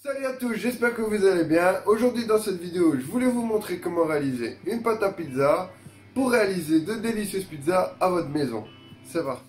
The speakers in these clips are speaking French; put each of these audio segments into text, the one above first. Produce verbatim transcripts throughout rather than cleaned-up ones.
Salut à tous, j'espère que vous allez bien. Aujourd'hui dans cette vidéo, je voulais vous montrer comment réaliser une pâte à pizza pour réaliser de délicieuses pizzas à votre maison. C'est parti.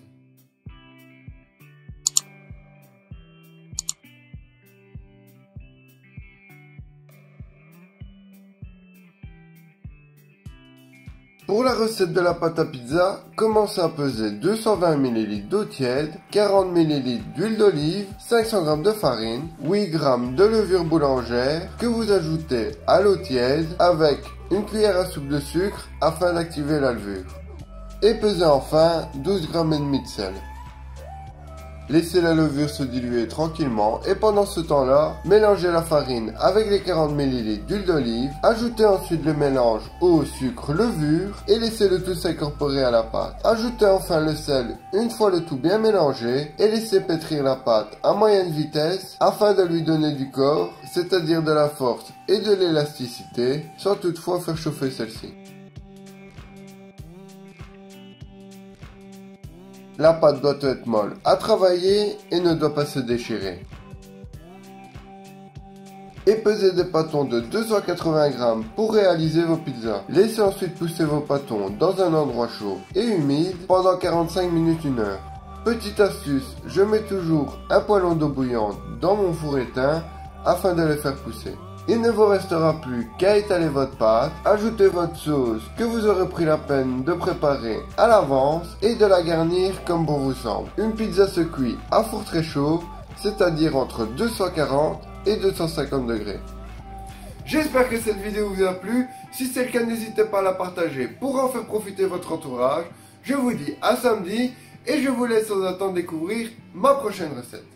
Pour la recette de la pâte à pizza, commencez à peser deux cent vingt millilitres d'eau tiède, quarante millilitres d'huile d'olive, cinq cents grammes de farine, huit grammes de levure boulangère que vous ajoutez à l'eau tiède avec une cuillère à soupe de sucre afin d'activer la levure. Et pesez enfin douze grammes et demi de sel. Laissez la levure se diluer tranquillement et pendant ce temps-là, mélangez la farine avec les quarante millilitres d'huile d'olive, ajoutez ensuite le mélange eau, sucre, levure et laissez le tout s'incorporer à la pâte. Ajoutez enfin le sel une fois le tout bien mélangé et laissez pétrir la pâte à moyenne vitesse afin de lui donner du corps, c'est-à-dire de la force et de l'élasticité, sans toutefois faire chauffer celle-ci. La pâte doit être molle à travailler et ne doit pas se déchirer. Et pesez des pâtons de deux cent quatre-vingts grammes pour réaliser vos pizzas. Laissez ensuite pousser vos pâtons dans un endroit chaud et humide pendant quarante-cinq minutes une heure. Petite astuce, je mets toujours un poêlon d'eau bouillante dans mon four éteint afin de les faire pousser. Il ne vous restera plus qu'à étaler votre pâte, ajouter votre sauce que vous aurez pris la peine de préparer à l'avance et de la garnir comme bon vous semble. Une pizza se cuit à four très chaud, c'est-à-dire entre deux cent quarante et deux cent cinquante degrés. J'espère que cette vidéo vous a plu. Si c'est le cas, n'hésitez pas à la partager pour en faire profiter votre entourage. Je vous dis à samedi et je vous laisse sans attendre découvrir ma prochaine recette.